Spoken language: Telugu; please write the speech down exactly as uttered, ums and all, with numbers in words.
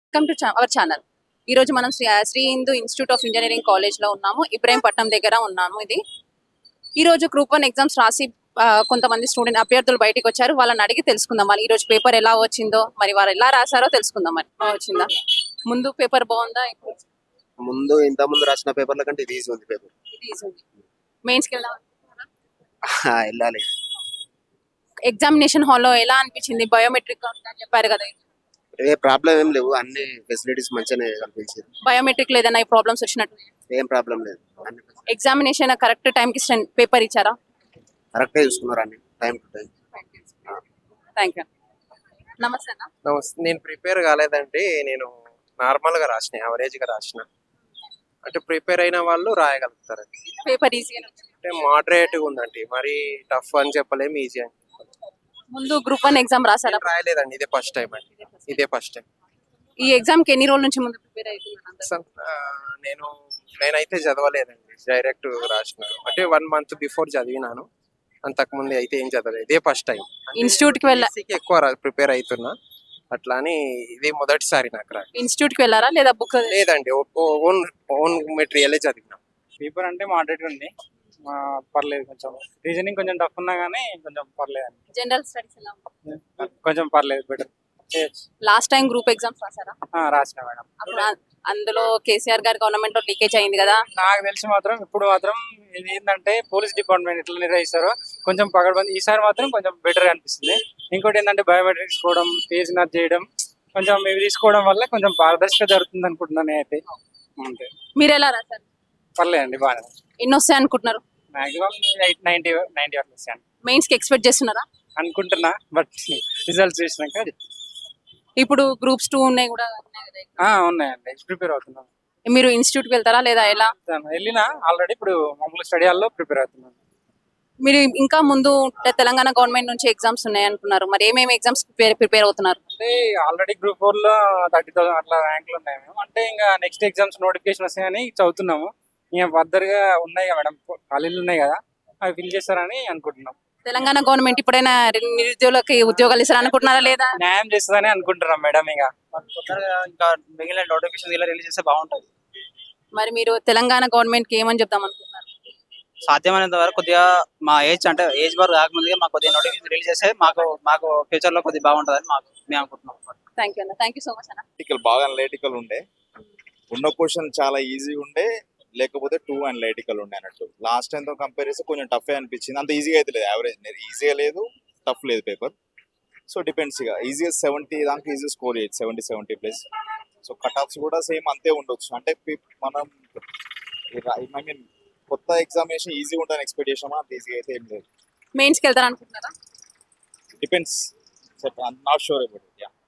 Welcome to our channel. ఈ రోజు మనం Shri Shri Hindu institute of engineering college లో ఉన్నాము. ఇబ్రాహీంపట్నం దగ్గర ఉన్నాము. ఇది ఈ రోజు గ్రూప్ వన్ ఎగ్జామ్స్ రాసి ఆ, కొంతమంది స్టూడెంట్ అభ్యర్థులు బయటకు వచ్చారు. వాళ్ళని అడిగి తెలుసుకుందాం మరి ఈ రోజు పేపర్ ఎలా వచ్చిందో, మరి వారు ఎలా రాశారో తెలుసుకుందాం. మరి బాగా వచ్చిందా? ముందు పేపర్ బాగుందా? ఇప్పుడు ముందు ఇంత ముందు రాసిన పేపర్ల కంటే ఇది ఈజీ ఉంది పేపర్. ఇది ఈజీ ఉంది. మెయిన్స్ కి వెళ్దాం. వెళ్ళాలి. ఎగ్జామినేషన్ హాల్లో ఎలా అనిపించింది? బయోమెట్రిక్ అని చెప్పారు కదా, ఏ ప్రాబ్లం ఏం లేవు, అన్ని ఫెసిలిటీస్ మంచిగానే కనిపించింది. బయోమెట్రిక్ లో ఏదైనా ప్రాబ్లమ్స్ వచ్చినట్టు? ఏం ప్రాబ్లం లేదు. అన్ని ఎగ్జామినేషన్ కరెక్ట్ టైం కి పేపర్ ఇచ్చారా? కరెక్ట్గా చూసుకున్నారు అన్ని time to time. Thank you. నమస్తే అన్న. నమస్తే. నేను ప్రిపేర్ కాలేదండి, నేను నార్మల్ గా రాసిన, యావరేజ్ గా రాసిన. అంటే ప్రిపేర్ అయిన వాళ్ళు రాయగలుగుతారు. పేపర్ ఈజీగా అంటే మోడరేట్ గా ఉందండి, మరి టఫ్ అని చెప్పలేము, ఈజీ అని. ముందు గ్రూప్ వన్ ఎగ్జామ్ రాసారా? నేను రాయలేదండి, ఇదే ఫస్ట్ టైం అండి, ఇదే ఫస్ట్ టైం. ఈ ఎగ్జామ్ కి ఎన్ని రోజుల నుంచి ముందు ప్రిపేర్ అవుతున్నారు? ఆ, నేను నేనైతే చదవలేదండి, డైరెక్ట్ రాసిన. అంటే వన్ మంత్ బిఫోర్ చదివినాను, అంతకు ముందు అయితే ఏం చదవలేదు, ఇదే ఫస్ట్ టైం. ఇన్స్టిట్యూట్ కి వెళ్ళా ఎక్కువ ప్రిపేర్ అవుతున్నా, అట్లా అని ఇది మొదటిసారి నాకు రా. ఇన్స్టిట్యూట్ కి వెళ్ళారా లేదా బుక్? లేదండి, ఓన్ ఓన్ మెటీరియలే చదివినా. పేపర్ అంటే మోడరేట్ ఉంది, ఆ, పర్లేదు. కొంచెం రీజనింగ్ కొంచెం టఫ్ ఉన్నా కానీ కొంచెం పర్లేదు అండి. జనరల్ స్టడీస్ ఎలా ఉంది? కొంచెం పర్లేదు, better. Last time group exams రాసారా? రాసిన మేడం. అప్పుడు అ- అందులో కేసీఆర్ గారి గవర్నమెంట్ లో లీకేజ్ అయింది కదా. నాకు తెలిసి మాత్రం ఇప్పుడు మాత్రం ఇది ఏంటంటే పోలీస్ డిపార్ట్మెంట్ ఎట్లా నిర్వహిస్తారో కొంచెం పగడబంది. ఈసారి మాత్రం కొంచెం బెటర్ అనిపిస్తుంది. ఇంకోటి ఏంటంటే బయోమెట్రిక్స్ తీసుకోవడం, పేజ్ నట్ చేయడం, కొంచెం ఇవి తీసుకోవడం వల్ల కొంచెం పారదర్శక జరుగుతుంది అనుకుంటున్నాను నేనైతే. అంతే. మీరు ఎలా రాసారు? పర్లేదండి, బాగానే. ఎన్ని వస్తాయి అనుకుంటున్నారు? మాక్సిమం ఎయిట్ నైన్టీ నైన్టీ వరకు వస్తాను మెయిన్స్ కి ఎక్స్పెక్ట్ చేస్తున్నారా? అనుకుంటున్నా, బట్ రిజల్ట్స్ చూసినాక. ఇప్పుడు గ్రూప్స్ టూ ఉన్నాయి కూడా ఉన్నాయి కదా. ఆ, ఉన్నాయండి, ప్రిపేర్ అవుతున్నాను. మీరు ఇన్స్టిట్యూట్ కి వెళ్తారా లేదా ఎలా? వెళ్ళినా ఆల్రెడీ, ఇప్పుడు మామూలు స్టడీ హాల్లో ప్రిపేర్ అవుతున్నాను. మీరు ఇంకా ముందు తెలంగాణ గవర్నమెంట్ నుంచి ఎగ్జామ్స్ ఉన్నాయి అంటున్నారు. మరి ఏమేమి ఎగ్జామ్స్ ప్రిపేర్ అవుతున్నారు? అంటే ఆల్రెడీ గ్రూప్ ఫోర్ లో థర్టీ థౌసండ్ అట్లా ర్యాంకులు ఉన్నాయి మేము. అంటే ఇంకా నెక్స్ట్ ఎగ్జామ్స్ నోటిఫికేషన్ వస్తాయని చదువుతున్నాము. ఇంకా ఫర్దర్ గా ఉన్నాయి కదా మేడం, ఖాళీలు ఉన్నాయి కదా, అవి ఫిల్ చేస్తారని అనుకుంటున్నాం. తెలంగాణ గవర్నమెంట్ ఇప్పుడైనా నిరుద్యోగులకి ఉద్యోగాలు ఇస్తారు అనుకుంటున్నారా లేదా? న్యాయం చేస్తుందని అనుకుంటున్నాం మేడం. ఇక ఇంకా మిగిలిన నోటిఫికేషన్ ఇలా రిలీజ్ చేస్తే బాగుంటుంది. మరి మీరు తెలంగాణ గవర్నమెంట్ కి ఏమని చెప్దాం అనుకుంటున్నారు? సాధ్యమైనంత వరకు కొద్దిగా మా ఏజ్ అంటే ఏజ్ బార్ కాకముందుగా మాకు కొద్దిగా నోటిఫికేషన్ రిలీజ్ చేస్తే మాకు మాకు ఫ్యూచర్ లో కొద్దిగా బాగుంటుందని మాకు మేము అనుకుంటున్నాం. థ్యాంక్ యూ అన్న. థ్యాంక్ యూ సో మచ్ అన్న. అనలిటికల్ బాగా అనలిటికల్ ఉండే, ఉన్న క్వశ్చన్ చాలా ఈజీ ఉండే, లేకపోతే టూ అనలిటికల్ ఉండే అన్నట్టు. లాస్ట్ టైంతో కంపేర్ చేస్తే కొంచెం టఫ్ అనిపించింది. అంత ఈజీగా అయితే లేదు, యావరేజ్ ఈజీగా లేదు, టఫ్ లేదు పేపర్. సో డిపెండ్స్, ఇక ఈజీగా సెవెంటీ దానికి ఈజీ స్కోర్ చేయొచ్చు, seventy seventy plus. So cut offs కూడా సేమ్ అంతే ఉండొచ్చు. అంటే మనం ఐ మీన్ కొత్త ఎగ్జామినేషన్ ఈజీ ఉంటుందని ఎక్స్పెక్ట్ చేసామా, అంత ఈజీగా అయితే ఏం లేదు. మెయిన్స్ కి వెళ్తారు అనుకుంటున్నారా? Depends, not sure about it.